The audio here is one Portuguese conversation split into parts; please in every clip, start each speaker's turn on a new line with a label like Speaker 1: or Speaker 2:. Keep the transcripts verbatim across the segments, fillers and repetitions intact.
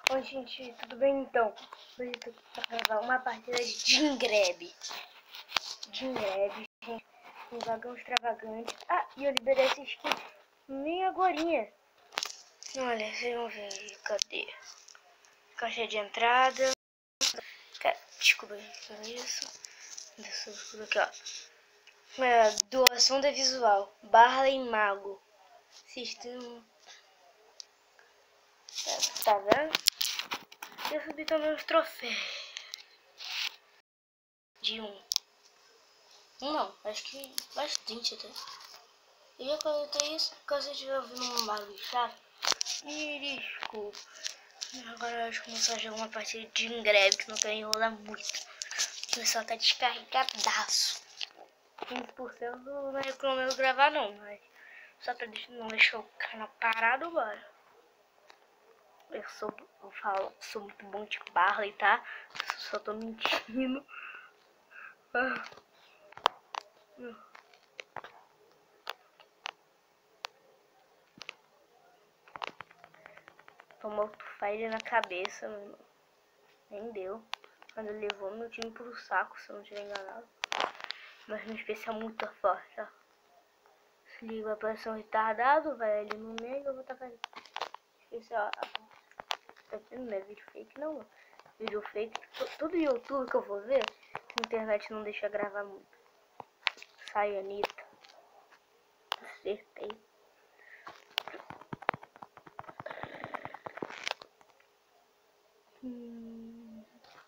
Speaker 1: Oi gente, tudo bem então? Hoje eu tô aqui pra gravar uma partida de Gingrab. Gingrab, gente, um vagão extravagante. Ah, e eu liberei essa skin nem agorinha. Olha, vocês vão ver, cadê? Caixa de entrada. Desculpa, que isso? Isso aqui, ó. É, doação da visual. Barley Mago. Sistema. Tá, tá vendo? Eu subi também os troféus. De um. Um não, acho que bastante até. Eu já coletei isso, caso eu estiver ouvindo um barulho chato. Me desculpa. Agora eu vou começar a jogar uma partida de Gingrab, que não quero enrolar muito. O pessoal tá descarregadaço. quinze por cento não recomendo gravar não, mas só pra não deixar o canal parado, bora. Eu sou, eu falo, sou muito bom de Barley, tá? Eu só tô mentindo. Ah. Tomou outro fire na cabeça, meu irmão. Nem deu. Quando ele levou meu time pro saco, se eu não tiver enganado. Mas no especial muito forte, ó. Se ele vai aparecer um retardado, vai ali no meio, eu vou tacar ali. Especial, ó. Tá vendo? Não é vídeo fake, não. Vídeo fake, tudo YouTube que eu vou ver, a internet não deixa gravar muito. Sai, Anitta. Acertei. Hum.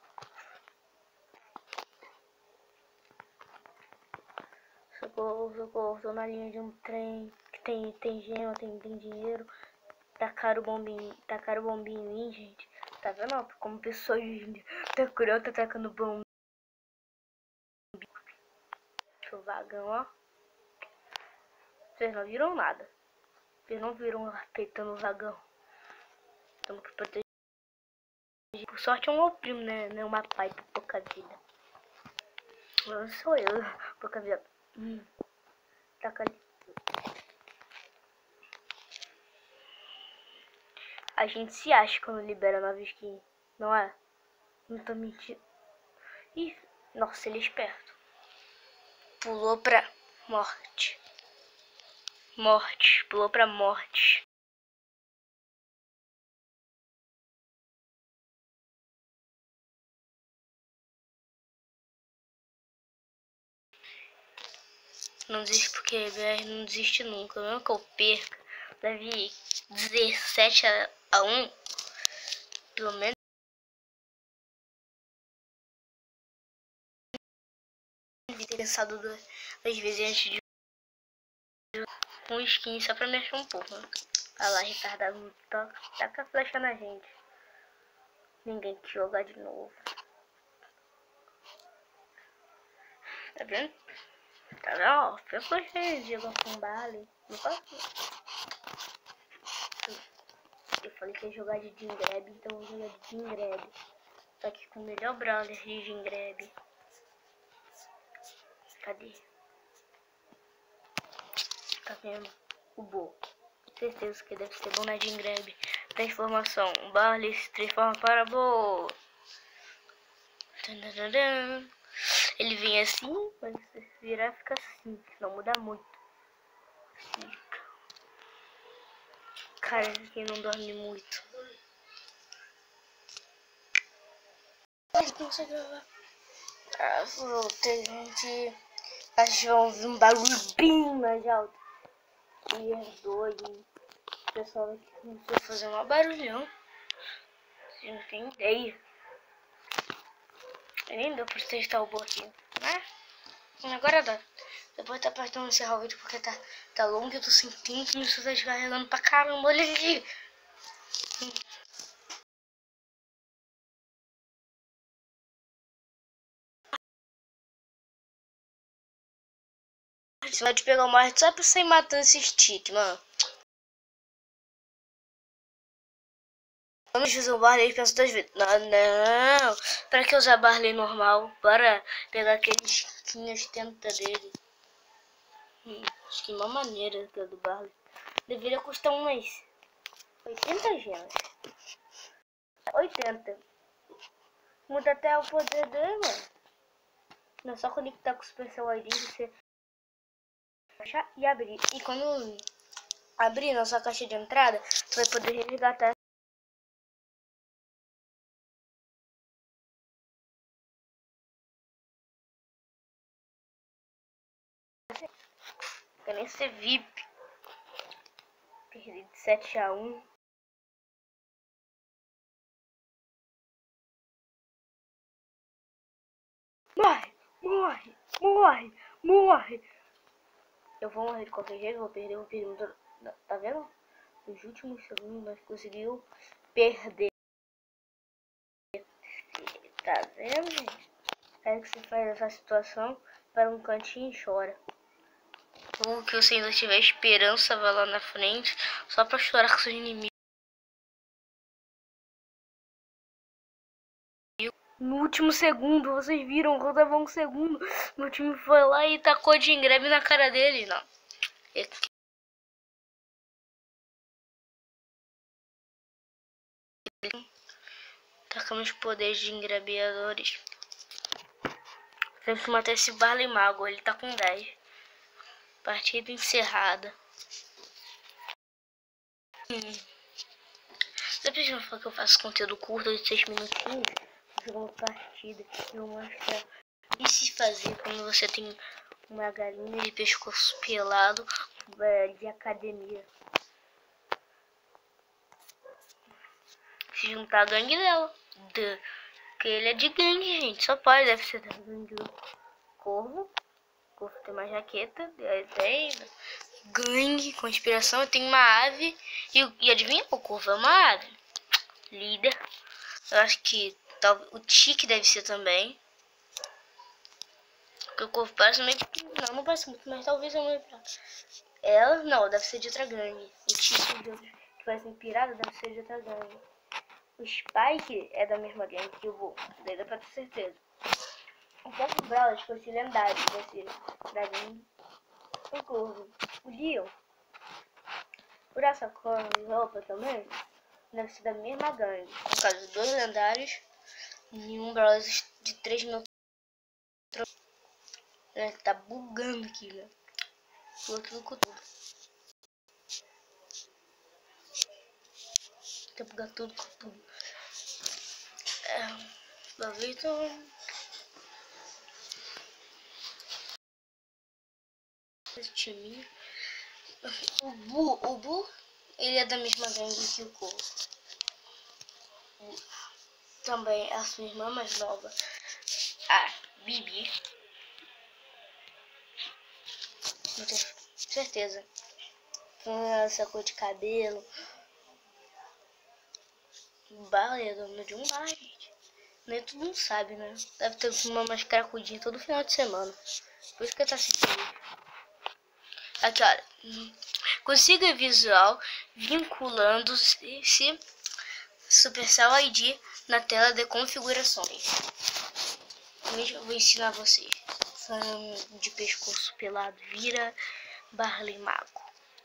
Speaker 1: Socorro, socorro, tô na linha de um trem que tem, tem gema, tem, tem dinheiro. Tacaram o bombinho, tacaram o bombinho em mim, gente. Tá vendo? Ó, como pessoa de tá curiosa, tá atacando bomba. O vagão, ó. Vocês não viram nada. Vocês não viram apertando o vagão. Estamos que proteger. Por sorte é um oprimo, né? Não é uma pai por pouca vida. Não sou eu, pouca vida. Hum. Taca ali. A gente se acha quando libera nova skin, não é? Não tô mentindo. Ih, nossa, ele é esperto. Pulou pra morte. Morte, pulou pra morte. Não desiste porque B R não desiste nunca. Mesmo que eu perca, deve dezessete a um. Pelo menos. Devia ter pensado duas vezes antes de um skin só pra mexer um pouco. Né? Olha lá, retardado. Taca, taca a flecha na gente. Ninguém quer jogar de novo. Tá vendo? Tá vendo? Ó, foi você jogou com Barley. Não posso. Eu falei que ia jogar de Gingrab, então eu vou jogar de Gingrab. Tô aqui com o melhor brawler de Gingrab. Cadê? Tá vendo? O Bo. Certeza que deve ser bom na Gingrab. Transformação. Barley se transforma para Bo. Ele vem assim, mas se virar fica assim. Não muda muito. Fica. Cara, esse aqui não dorme muito. Ai, não sei gravar. Ah, voltei, gente. Acho que vão ouvir um barulho bem mais alto. E é doido. O pessoal aqui começou a fazer um barulhão. Vocês não tem ideia. Nem deu pra testar o bloquinho, né? Agora dá. Depois tá apertando encerrar o vídeo porque tá, tá longo. Eu tô sentindo que isso tá descarregando pra caramba. Olha aqui. Você vai te pegar o mais só pra você ir matando esse stick, mano. Vamos usar o Barley pensa duas vezes. Não, não. Pra que usar Barley normal? Bora pegar aquele skin ostenta dele. Hum, skin uma maneira que é do Barley. Deveria custar umas oitenta gemas. oitenta. Muda até o poder dele, mano. Não é só conectar com o Supercell I D, você fechar e abrir. E quando abrir na sua caixa de entrada, você vai poder resgatar. Quer nem ser V I P. Perdi de sete a um. Morre, morre, morre, morre. Eu vou morrer de qualquer jeito, vou perder, vou perder. Tá vendo? Nos últimos segundos nós conseguimos perder. Tá vendo, gente? É que você faz essa situação para um cantinho e chora. Ou que você ainda tiver esperança, vai lá na frente, só pra chorar com seus inimigos. No último segundo, vocês viram, faltava um segundo. Meu time foi lá e tacou de engrave na cara dele. Não. Tacamos poderes de engrabeadores. Temos que matar esse Barley Mago. Ele tá com dez. Partida encerrada. Hum. Depois de falar que eu faço conteúdo curto de seis minutinhos, jogar uma partida e eu mostrar o que se fazer quando você tem uma galinha de pescoço pelado de academia. Se juntar a gangue dela. De, que ele é de gangue, gente. Só pode, deve ser da gangue do Corvo. Corvo tem uma jaqueta. Tem gangue, conspiração. Tem uma ave. E, e adivinha? O Corvo é uma ave. Líder. Eu acho que tal, o Tique deve ser também. Porque o Corvo parece meio. Não, não parece muito, mas talvez eu não. Ela, não, deve ser de outra gangue. O Tique que parece pirata deve ser de outra gangue. O Spike é da mesma gangue que o Bull, daí dá pra ter certeza. O próprio Brawler foi esse lendário, vai ser da gangue. O Corvo, o Leon, por essa cor de roupa também, deve ser da mesma gangue. No caso, dois lendários e um Brawler de três mil. Ele tá bugando aqui, né? Pulou tudo com tudo. Tá bugando tudo com tudo. É, então... esse time. O Bu, o Bu, ele é da mesma gangue que o Corvo. Também a sua irmã mais nova, a Bibi. Não tenho certeza. Com essa cor de cabelo. O Barley é dono de um bar, gente. Nem todo mundo sabe, né? Deve ter uma mais cracudinha todo final de semana. Por isso que tá assistindo. Aqui, olha. Consiga visual vinculando-se Supercell I D na tela de configurações. Eu vou ensinar vocês. Falando de pescoço pelado, vira Barley Mago.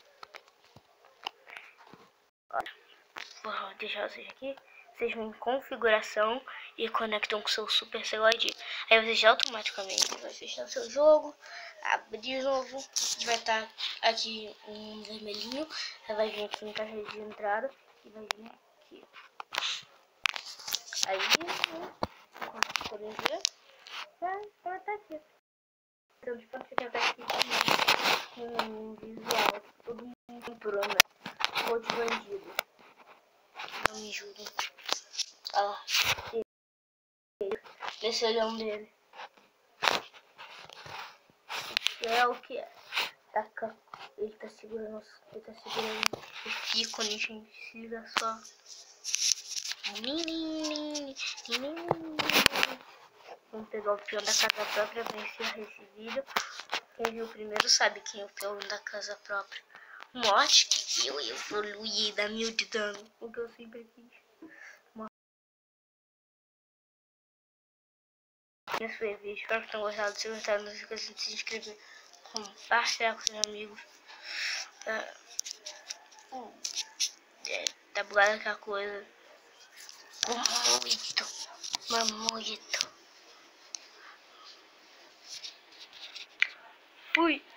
Speaker 1: Olha, vou deixar vocês aqui. Vocês vão em configuração e conectam com o seu Supercell I D. Aí você já automaticamente vai fechar o seu jogo, abrir de novo, vai estar aqui um vermelhinho, aí vai vir aqui em caixa de entrada e vai vir aqui. Aí, né, como vocês podem ver, já tá aqui. Então, de fato, você quer ver aqui com um visual, todo mundo comprou, né? Ou de bandido. Não me julguem. Olha lá. Esse olhão dele. É o que é. Tá, ele tá segurando. Ele tá segurando o ícone, gente. Se liga só. Vamos pegar o peão da casa própria pra encerrar esse vídeo. Quem viu primeiro sabe quem é o peão da casa própria. Morte que eu evoluí da mil de dano. O que eu sempre quis. Esse foi o vídeo. Espero que tenham gostado. Se gostaram, não esqueça de se inscrever, compartilhar com seus amigos. Tá, uh, é, tá bugada aquela coisa. Muito. Mas muito. Fui.